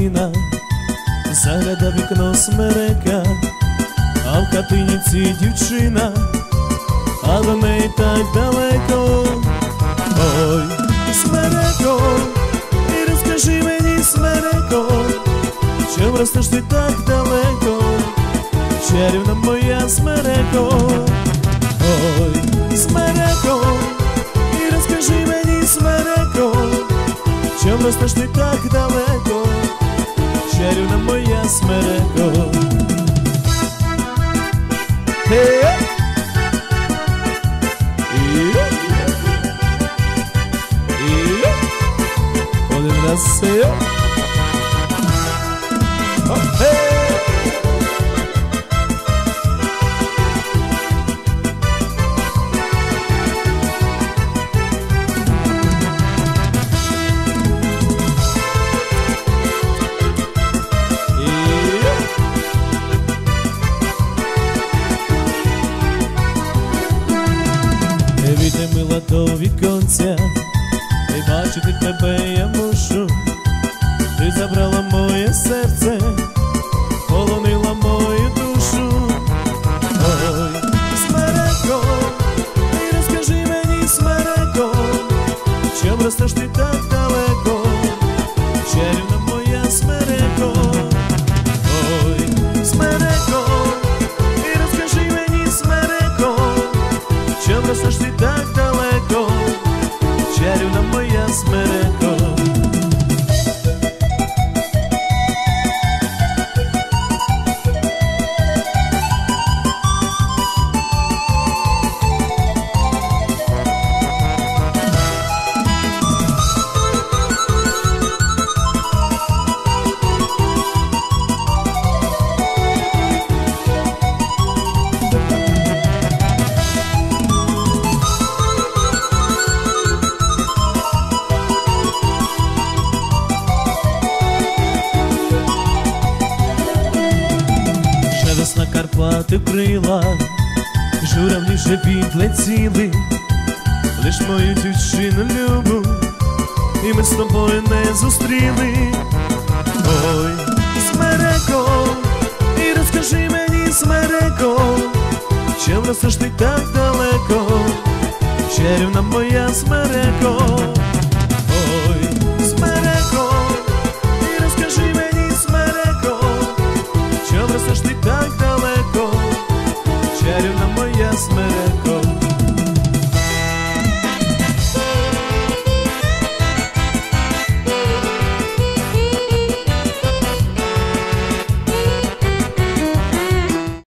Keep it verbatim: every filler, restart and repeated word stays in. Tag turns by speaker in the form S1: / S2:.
S1: дитина загляда в вікно смерека, а в хатиніці дівчина, а до неї так далеко. Ой, смереко, і розкажи мені, смереко, чим ростеш ти так далеко, чарівна моя смереко. Ой, смереко, і розкажи мені, смереко, чим ростеш ти так далеко, чарівна моя смереко. Hey! Один раз сей. Війти мила до віконця, і бачити тебе я мушу. Ти забрала моє серце, полонила мою душу. Ой, смереко, і розкажи мені, смереко, чим ростеш ти так далеко, чарівна моя смереко. Ой, смереко, і розкажи мені, смереко, чим ростеш ти так далеко, чарівна моя смереко. На Карпати крила, журавлі вже відлетіли, лиш мою дівчину любу, і ми з тобою не зустріли. Ой, смереко, і розкажи мені, смереко, чим ростеш ти так далеко, чарівна моя смереко.